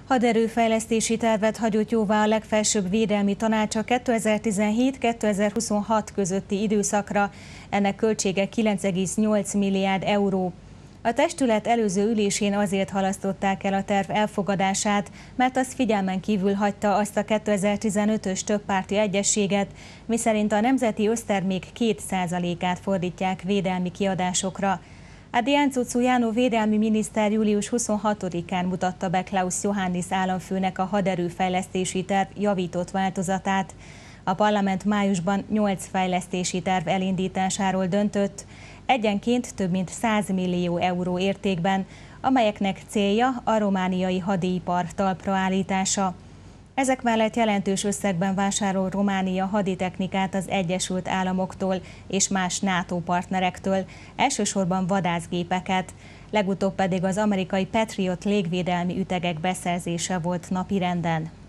Haderőfejlesztési tervet hagyott jóvá a legfelsőbb védelmi tanács a 2017-2026 közötti időszakra, ennek költsége 9,8 milliárd euró. A testület előző ülésén azért halasztották el a terv elfogadását, mert az figyelmen kívül hagyta azt a 2015-ös többpárti egyezséget, miszerint a nemzeti össztermék 2%-át fordítják védelmi kiadásokra. Adrián Cucujano védelmi miniszter július 26-án mutatta be Klaus Johannis államfőnek a haderőfejlesztési terv javított változatát. A parlament májusban 8 fejlesztési terv elindításáról döntött, egyenként több mint 100 millió euró értékben, amelyeknek célja a romániai hadipar talpra állítása. Ezek mellett jelentős összegben vásárol Románia haditechnikát az Egyesült Államoktól és más NATO partnerektől, elsősorban vadászgépeket, legutóbb pedig az amerikai Patriot légvédelmi ütegek beszerzése volt napirenden.